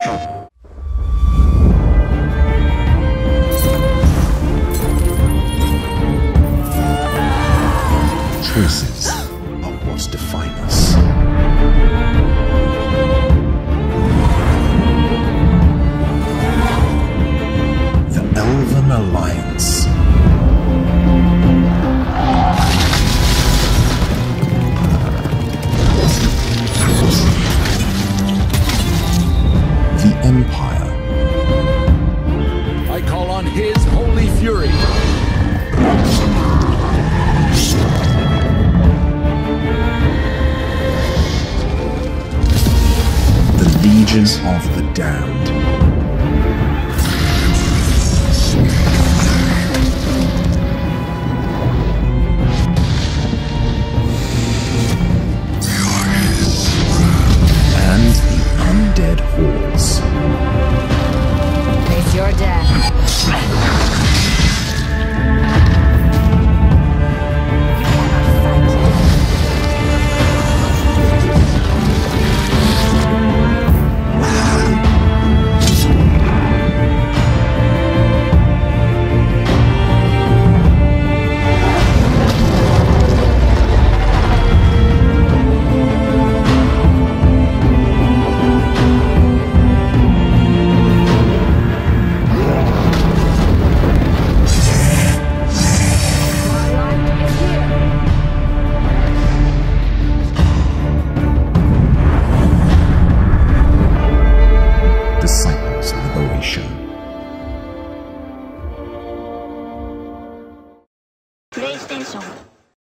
Choices are what define us. The Elven Alliance. The Empire. I call on his holy fury. The Legions of the Damned. And the Undead Hordes. Face your death.